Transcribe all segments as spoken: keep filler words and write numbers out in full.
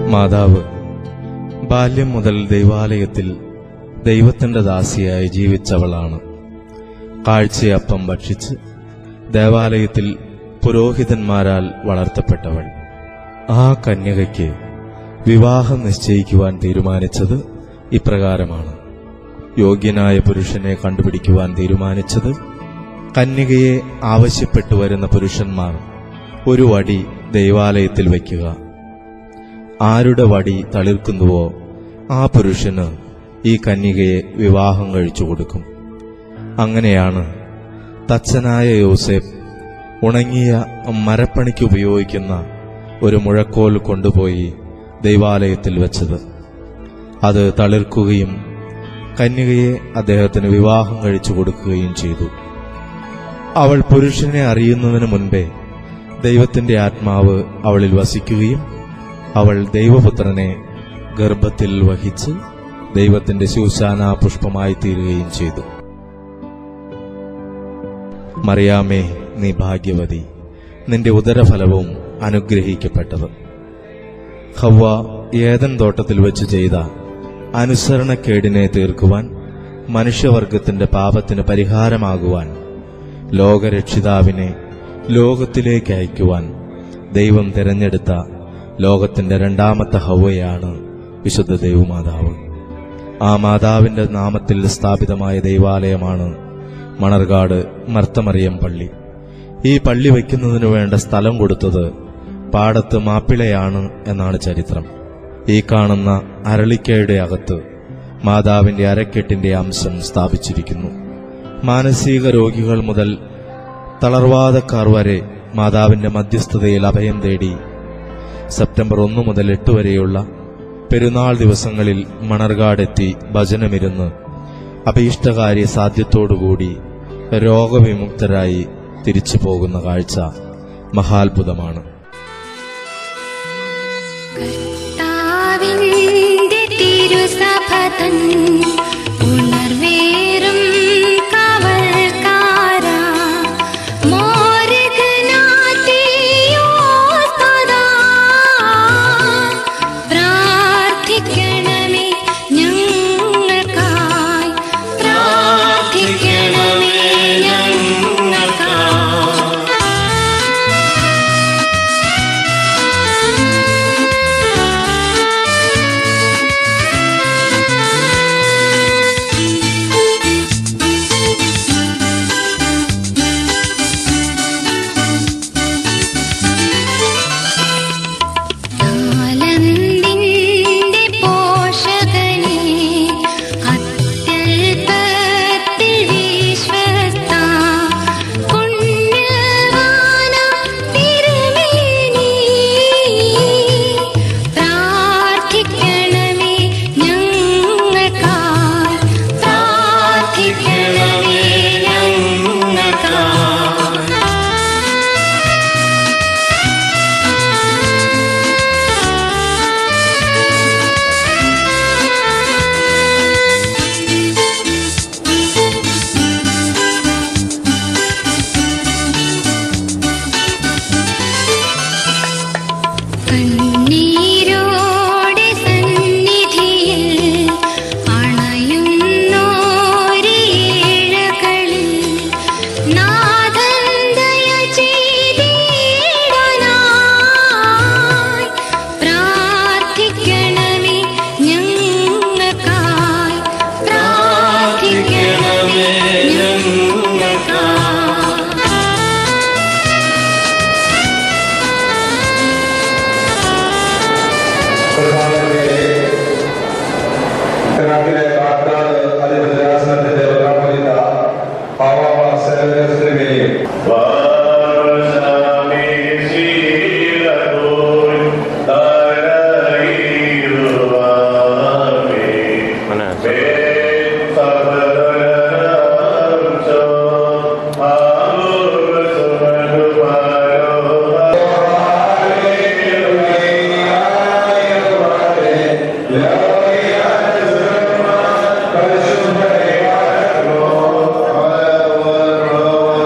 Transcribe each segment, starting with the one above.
മാതാവ് ബാല്യം മുതൽ ദൈവാലയത്തിൽ ദൈവത്തിന്റെ ദാസിയായി ജീവിച്ചവളാണ്. കാഴ്ചയപ്പം ഭക്ഷിച്ച് ദേവാലയത്തിൽ പുരോഹിതന്മാരാൽ വളർത്തപ്പെട്ടവൾ. ആ കന്യകയ്ക്ക് വിവാഹം നിശ്ചയിക്കുവാൻ തീരുമാനിച്ചത് ഇപ്രകാരമാണ്. യോഗ്യനായ പുരുഷനെ കണ്ടുപിടിക്കുവാൻ തീരുമാനിച്ചത്, കന്യകയെ ആവശ്യപ്പെട്ടു വരുന്ന പുരുഷന്മാർ ഒരു വടി ദൈവാലയത്തിൽ വയ്ക്കുക. ആരുടെ വടി തളിർക്കുന്നുവോ ആ പുരുഷന് ഈ കന്യകയെ വിവാഹം കഴിച്ചു കൊടുക്കും. അങ്ങനെയാണ് തച്ചനായ യോസേഫ് ഉണങ്ങിയ മരപ്പണിക്ക് ഉപയോഗിക്കുന്ന ഒരു മുഴക്കോൽ കൊണ്ടുപോയി ദൈവാലയത്തിൽ വെച്ചത്. അത് തളിർക്കുകയും കന്യകയെ അദ്ദേഹത്തിന് വിവാഹം കഴിച്ചു കൊടുക്കുകയും ചെയ്തു. അവൾ പുരുഷനെ അറിയുന്നതിന് മുൻപേ ദൈവത്തിന്റെ ആത്മാവ് അവളിൽ വസിക്കുകയും അവൾ ദൈവപുത്രനെ ഗർഭത്തിൽ വഹിച്ച് ദൈവത്തിന്റെ ശൂശാന പുഷ്പമായി തീരുകയും ചെയ്തു. മറിയാമേ, നീ ഭാഗ്യവതി, നിന്റെ ഉദരഫലവും അനുഗ്രഹിക്കപ്പെട്ടത്. ഹവ്വ ഏദൻ തോട്ടത്തിൽ വെച്ച് ചെയ്ത അനുസരണക്കേടിനെ തീർക്കുവാൻ, മനുഷ്യവർഗത്തിന്റെ പാപത്തിന് പരിഹാരമാകുവാൻ, ലോകരക്ഷിതാവിനെ ലോകത്തിലേക്ക് അയക്കുവാൻ ദൈവം തിരഞ്ഞെടുത്ത ലോകത്തിന്റെ രണ്ടാമത്തെ ഹവ്വയാണ് വിശുദ്ധ ദൈവമാതാവ്. ആ മാതാവിന്റെ നാമത്തിൽ സ്ഥാപിതമായ ദൈവാലയമാണ് മണർകാട് മർത്തമറിയം പള്ളി. ഈ പള്ളി വയ്ക്കുന്നതിനു വേണ്ട സ്ഥലം കൊടുത്തത് പാടത്ത് മാപ്പിളയാണ് എന്നാണ് ചരിത്രം. ഈ കാണുന്ന അരളിക്കയുടെ അകത്ത് മാതാവിന്റെ അരക്കെട്ടിന്റെ അംശം സ്ഥാപിച്ചിരിക്കുന്നു. മാനസിക രോഗികൾ മുതൽ തളർവാദക്കാർ വരെ മാതാവിന്റെ മധ്യസ്ഥതയിൽ അഭയം തേടി സെപ്റ്റംബർ ഒന്ന് മുതൽ എട്ട് വരെയുള്ള പെരുന്നാൾ ദിവസങ്ങളിൽ മണർകാടെത്തി ഭജനമിരുന്ന് അഭീഷ്ടകാര്യ സാധ്യത്തോടുകൂടി രോഗവിമുക്തരായി തിരിച്ചു പോകുന്ന കാഴ്ച മഹാത്ഭുതമാണ്. Oh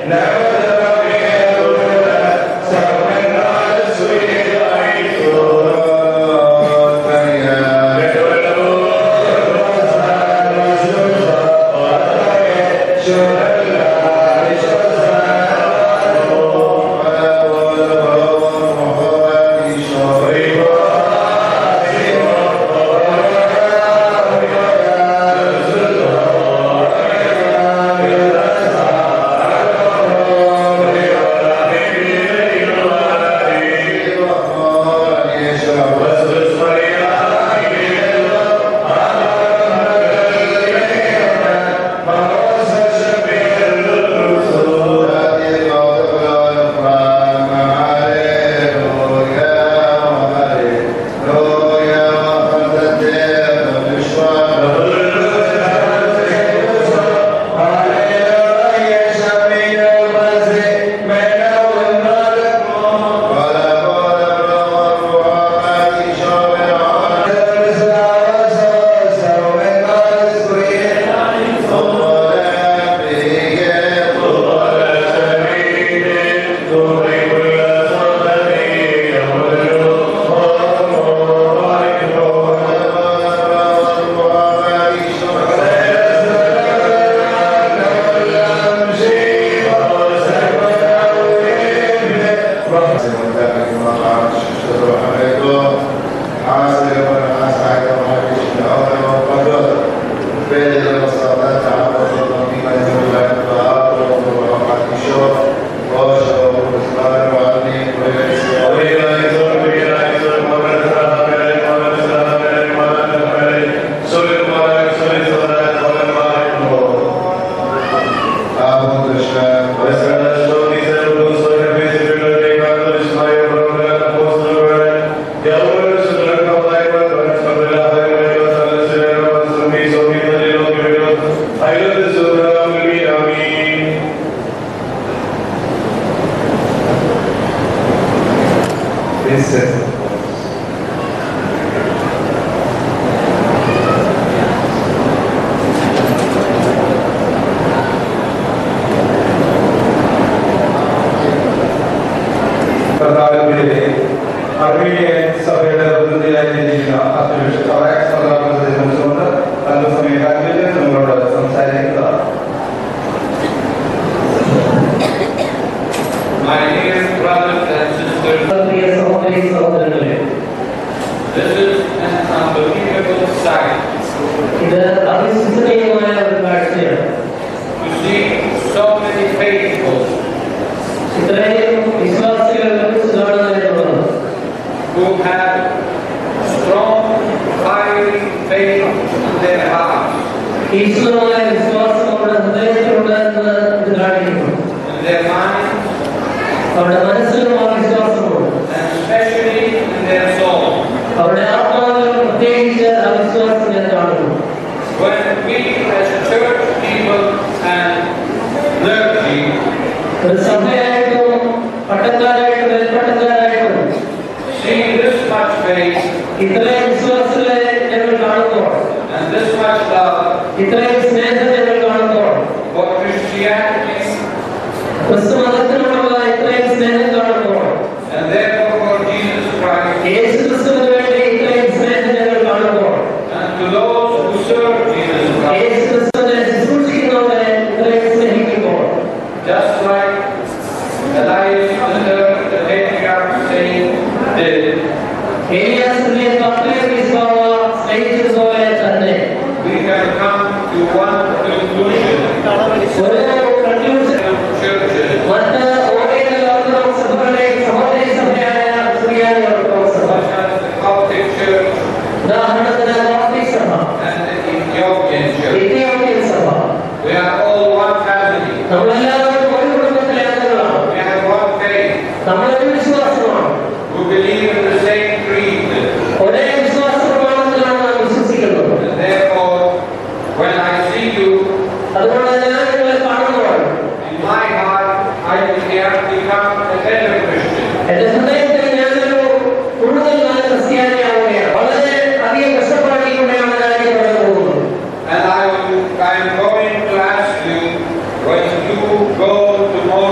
And I, I'm going to ask you, when you go tomorrow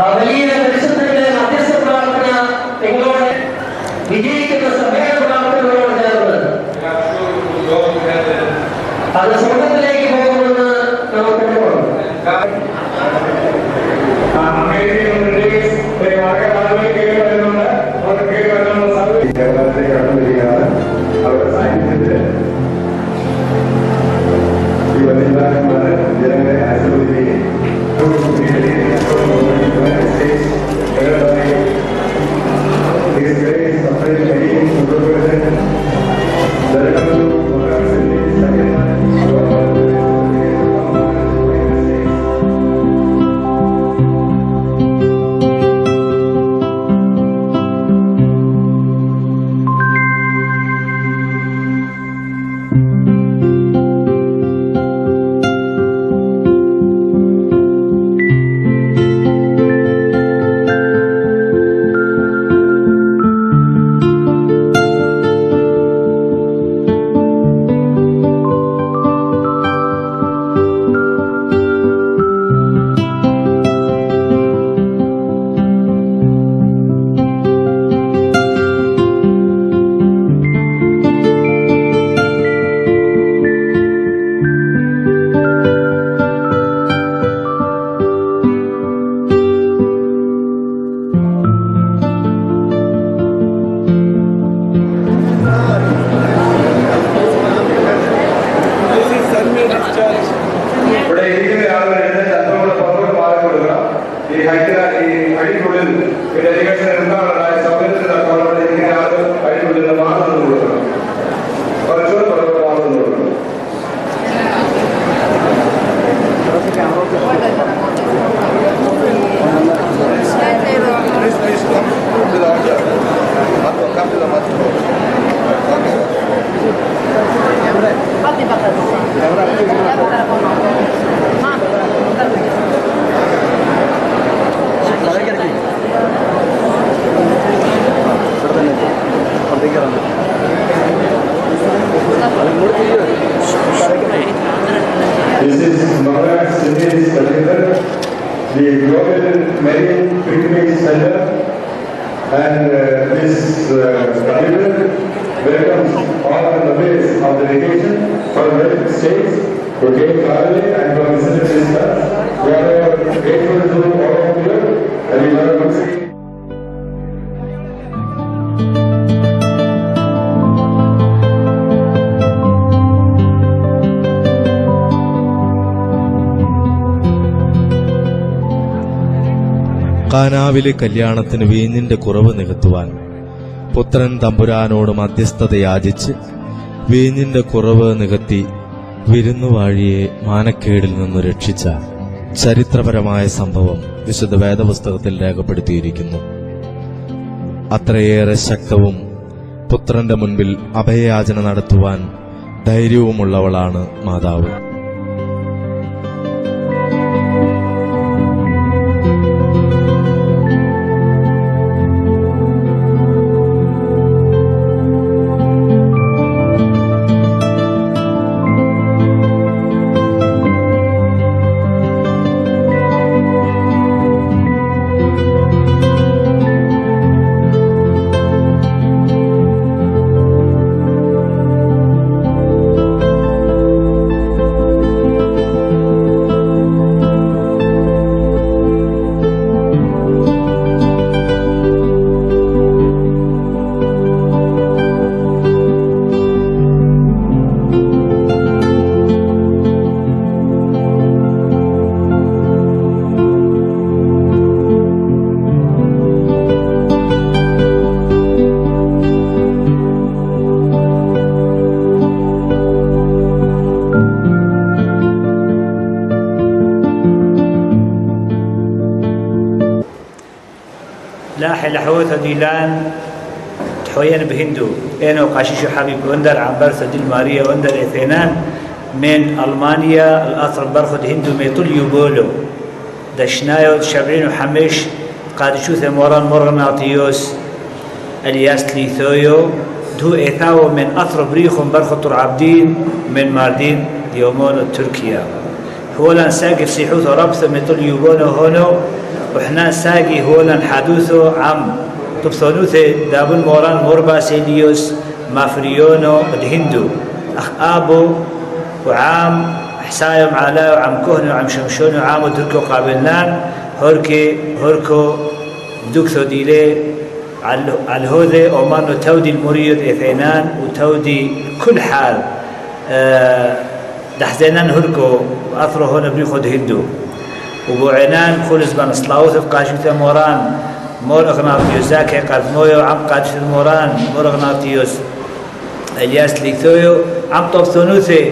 വലിയ പരിശുദ്ധരുടെ മധ്യസ്ഥ പ്രാർത്ഥന നിങ്ങളോട് വിജയിക്കുന്ന സഭയുടെ പ്രാർത്ഥനകളോട് ചേർന്ന് അത് സ്വർഗത്തിലേക്ക് പോകുമെന്ന് നമുക്ക് ഉറപ്പുണ്ട്. അവരുടെ സാന്നിധ്യത്തിൽ ഈ വന്യജീവികളെ ജനങ്ങളെ ആശീർവദിക്കുകയും കാനാവിലെ കല്യാണത്തിന് വീഞ്ഞിന്റെ കുറവ് നികത്തുവാൻ പുത്രൻ തമ്പുരാനോട് മധ്യസ്ഥത യാചിച്ച് വീഞ്ഞിന്റെ കുറവ് നികത്തി വിരുന്നുവാഴിയെ മാനക്കേടിൽ നിന്ന് രക്ഷിച്ച ചരിത്രപരമായ സംഭവം വിശുദ്ധ വേദപുസ്തകത്തിൽ രേഖപ്പെടുത്തിയിരിക്കുന്നു. അത്രയേറെ ശക്തവും പുത്രന്റെ മുൻപിൽ അഭയയാചന നടത്തുവാൻ ധൈര്യവുമുള്ളവളാണ് മാതാവ്. لاحي لحوث ديلان تحوين بهندو انا وقاشيشو حبيب وندر عن برثة ديل ماريا وندر اثنان من المانيا الاثر برخد هندو ميطوليو بولو دشنايو شبعين وحمش قادشو ثموران مرغناطيوس الياس ليثويو دو اثاو من اثر بريخم برخط العبدين من ماردين ديومون تركيا هولان ساقي سيحوث ربث مثل يوبونو هونو وحنا ساقي هولان حدوثو عم تبثونوثي دابون موران موربا سيديوس مافريونو الهندو أخ آبو وعام حسايم علاء وعم كهن وعم شمشون وعام ودركو قابلنان هوركي هوركو دوكثو ديلي على الهوذي أمانو تودي المريض إثينان وتودي كل حال أه دحزينان هوركو أثرو هون بنيخد هندو وبوعنان خلص بان صلاوث قاشوث موران مور اغناطيوس زاكي قد مويو عم قادش الموران مور اغناطيوس الياس ليثويو عم طبثونوثي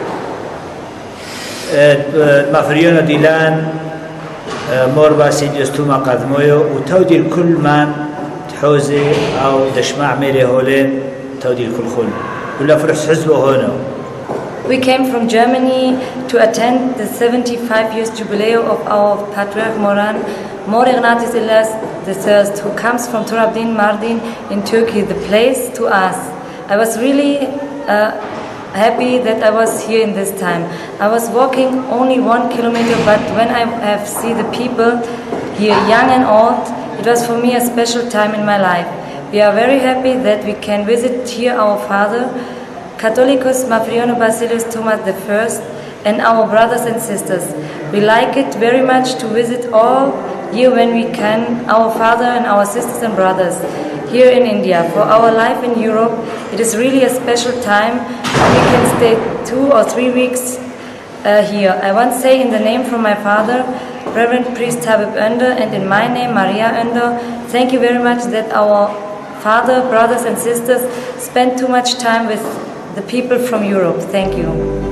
مافريونو ديلان مور باسيديوس توما قد مويو وتودي الكل من تحوزي او دشمع ميري هولين تودي الكل خل ولا فرح حزبه هونو. We came from Germany to attend the seventy-five years jubilee of our Patriarch Moran, Mor Ignatius Elias the third, who comes from Turabdin Mardin in Turkey, the place to us. I was really uh, happy that I was here in this time. I was walking only one kilometer, but when I have seen the people here, young and old, it was for me a special time in my life. We are very happy that we can visit here our father, Catholicos Mafriono Basilius Thomas the First, and our brothers and sisters. We like it very much to visit all year when we can, our father and our sisters and brothers here in India. For our life in Europe, it is really a special time. We can stay two or three weeks uh, here. I want to say in the name from my father, Reverend Priest Habib Önder, and in my name, Maria Önder, thank you very much that our father, brothers and sisters spend too much time with the people from Europe. Thank you.